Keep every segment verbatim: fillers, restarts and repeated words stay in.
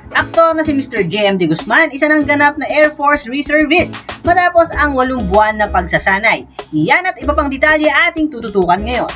Aktor na si Mister J M D Guzman, isa ng ganap na Air Force Reservist matapos ang walong buwan na pagsasanay. Yan at iba pang detalye ating tututukan ngayon.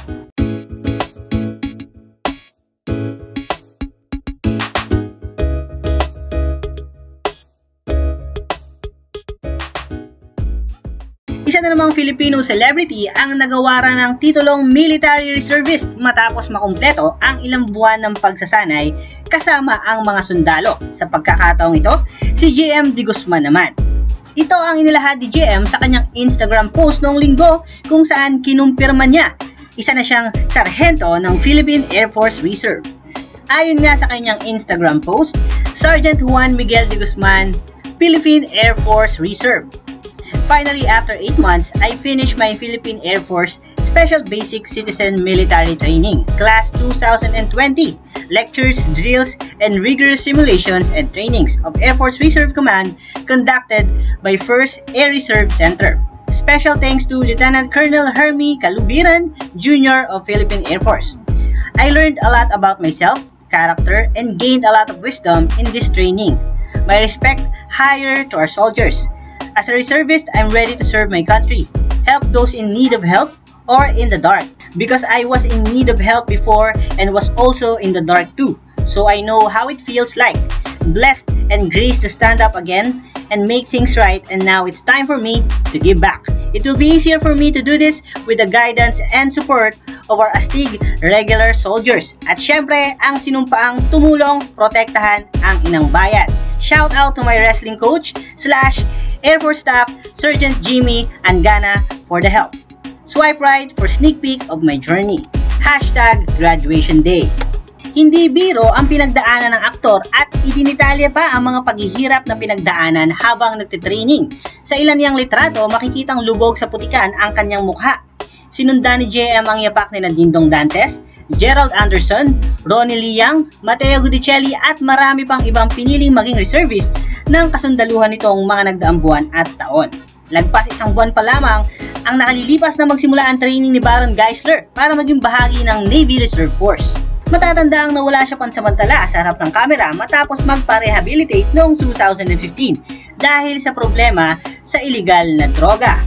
Isa na namang Filipino celebrity ang nagawaran ng titulong military reservist matapos makumpleto ang ilang buwan ng pagsasanay kasama ang mga sundalo. Sa pagkakataong ito, si J M D Guzman naman. Ito ang inilahad ni J M sa kanyang Instagram post noong linggo kung saan kinumpirma niya isa na siyang sarhento ng Philippine Air Force Reserve. Ayon nga sa kanyang Instagram post, Sergeant Juan Miguel de Guzman, Philippine Air Force Reserve. Finally, after eight months, I finished my Philippine Air Force Special Basic Citizen Military Training, Class two thousand twenty, lectures, drills, and rigorous simulations and trainings of Air Force Reserve Command conducted by first Air Reserve Center. Special thanks to Lieutenant Colonel Hermie Calubiran, Junior of Philippine Air Force. I learned a lot about myself, character, and gained a lot of wisdom in this training. My respect higher to our soldiers. As a reservist, I'm ready to serve my country, help those in need of help or in the dark. Because I was in need of help before and was also in the dark too. So I know how it feels like. Blessed and graced to stand up again and make things right, and now it's time for me to give back. It will be easier for me to do this with the guidance and support of our astig regular soldiers. At syempre, ang sinumpaang tumulong, protektahan ang inang bayan. Shout out to my wrestling coach slash Air Force Staff, Sergeant Jimmy Angana for the help. Swipe right for sneak peek of my journey. Hashtag graduation day. Hindi biro ang pinagdaanan ng aktor at idinitalya pa ang mga paghihirap na pinagdaanan habang nagtitraining. Sa ilan niyang litrato, makikitang lubog sa putikan ang kanyang mukha. Sinundan ni J M ang yapak ni Dingdong Dantes, Gerald Anderson, Ronnie Liang, Mateo Gudicelli at marami pang ibang piniling maging reservist ng kasundaluhan nitong mga nagdaang buwan at taon. Lagpas isang buwan pa lamang ang nakalilipas na magsimula ang training ni Baron Geisler para maging bahagi ng Navy Reserve Force. Matatanda ang nawala siya pansamantala sa harap ng kamera matapos magpa-rehabilitate noong two thousand fifteen dahil sa problema sa illegal na droga.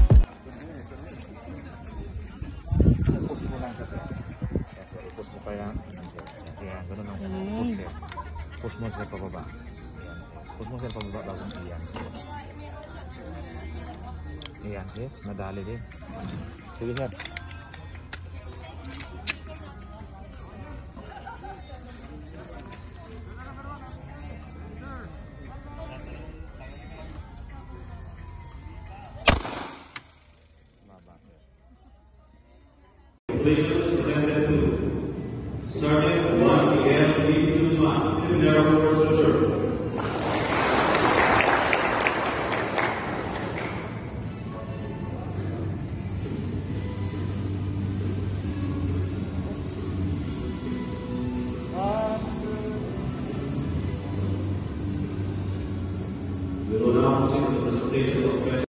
Push mo sa pababa. Push mo sa pababa bago iyan. Iyan, sir. Nadali din. Sige, sir. Baba, sir. Please presented to Sergeant Juan Miguel D. Guzman, Air Force Reserve. We will now proceed to the presentation of special